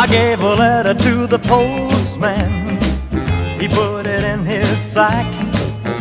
I gave a letter to the postman. He put it in his sack.